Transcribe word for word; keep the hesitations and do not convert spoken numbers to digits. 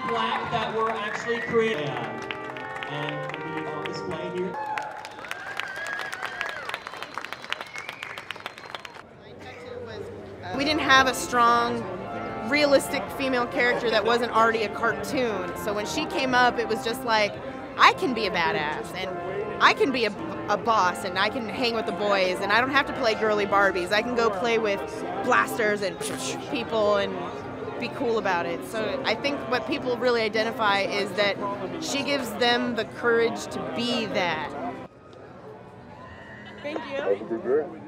plaque that were actually created and can be on display here. We didn't have a strong, realistic female character that wasn't already a cartoon. So when she came up, it was just like, I can be a badass, and I can be a, a boss, and I can hang with the boys, and I don't have to play girly Barbies. I can go play with blasters and people and be cool about it. So I think what people really identify is that she gives them the courage to be that. Thank you.